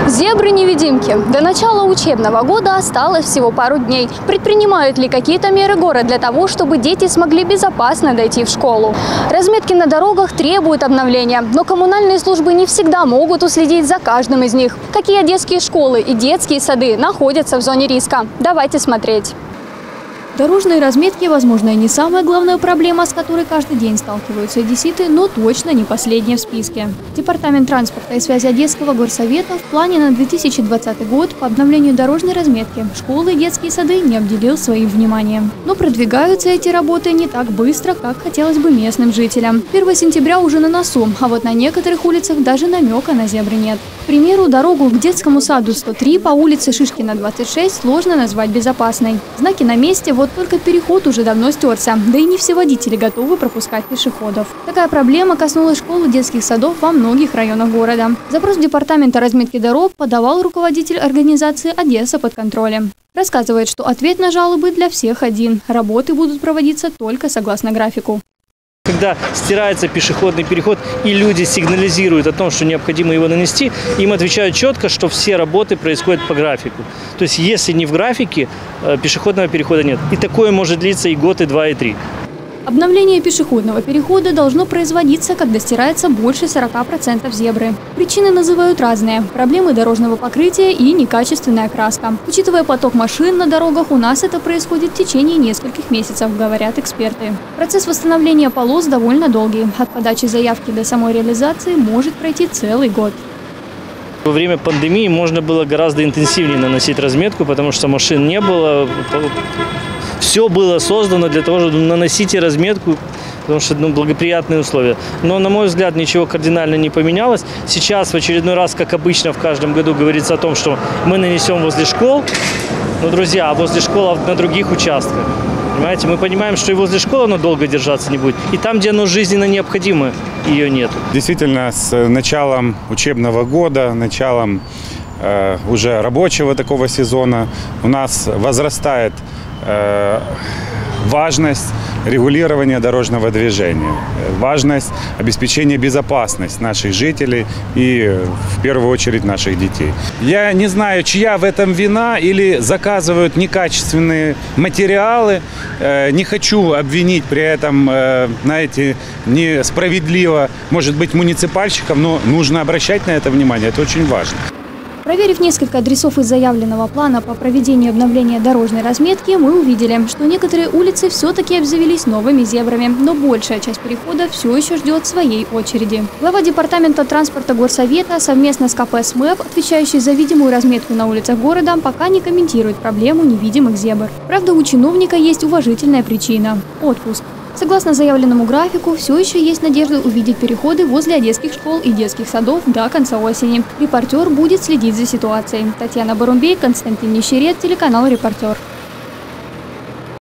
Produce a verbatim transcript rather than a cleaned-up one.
Зебры-невидимки. До начала учебного года осталось всего пару дней. Предпринимают ли какие-то меры город для того, чтобы дети смогли безопасно дойти в школу? Разметки на дорогах требуют обновления, но коммунальные службы не всегда могут уследить за каждым из них. Какие детские школы и детские сады находятся в зоне риска? Давайте смотреть. Дорожные разметки, возможно, и не самая главная проблема, с которой каждый день сталкиваются одесситы, но точно не последняя в списке. Департамент транспорта и связи Одесского горсовета в плане на две тысячи двадцатый год по обновлению дорожной разметки школы и детские сады не обделил своим вниманием. Но продвигаются эти работы не так быстро, как хотелось бы местным жителям. первое сентября уже на носу, а вот на некоторых улицах даже намека на зебры нет. К примеру, дорогу к детскому саду сто три по улице Шишкина, двадцать шесть сложно назвать безопасной. Знаки на месте, вот только переход уже давно стерся, да и не все водители готовы пропускать пешеходов. Такая проблема коснулась школ и детских садов во многих районах города. Запрос департамента разметки дорог подавал руководитель организации «Одесса под контролем». Рассказывает, что ответ на жалобы для всех один. Работы будут проводиться только согласно графику. Когда стирается пешеходный переход и люди сигнализируют о том, что необходимо его нанести, им отвечают четко, что все работы происходят по графику. То есть если не в графике, пешеходного перехода нет. И такое может длиться и год, и два, и три. Обновление пешеходного перехода должно производиться, когда стирается больше сорока процентов зебры. Причины называют разные – проблемы дорожного покрытия и некачественная краска. Учитывая поток машин на дорогах, у нас это происходит в течение нескольких месяцев, говорят эксперты. Процесс восстановления полос довольно долгий. От подачи заявки до самой реализации может пройти целый год. Во время пандемии можно было гораздо интенсивнее наносить разметку, потому что машин не было. Все было создано для того, чтобы наносить разметку, потому что ну, благоприятные условия. Но, на мой взгляд, ничего кардинально не поменялось. Сейчас в очередной раз, как обычно в каждом году, говорится о том, что мы нанесем возле школ. Но, друзья, возле школ на других участках. Понимаете, мы понимаем, что и возле школы оно долго держаться не будет. И там, где оно жизненно необходимо, ее нет. Действительно, с началом учебного года, началом э, уже рабочего такого сезона у нас возрастает важность регулирования дорожного движения, важность обеспечения безопасности наших жителей и, в первую очередь, наших детей. Я не знаю, чья в этом вина или заказывают некачественные материалы. Не хочу обвинить при этом, знаете, несправедливо, может быть, муниципальщиков, но нужно обращать на это внимание, это очень важно. Проверив несколько адресов из заявленного плана по проведению обновления дорожной разметки, мы увидели, что некоторые улицы все-таки обзавелись новыми зебрами, но большая часть перехода все еще ждет своей очереди. Глава департамента транспорта горсовета совместно с ка пэ СМЭП, отвечающий за видимую разметку на улицах города, пока не комментирует проблему невидимых зебр. Правда, у чиновника есть уважительная причина – отпуск. Согласно заявленному графику, все еще есть надежда увидеть переходы возле одесских школ и детских садов до конца осени. Репортер будет следить за ситуацией. Татьяна Барумбей, Константин Нищерет, телеканал «Репортер».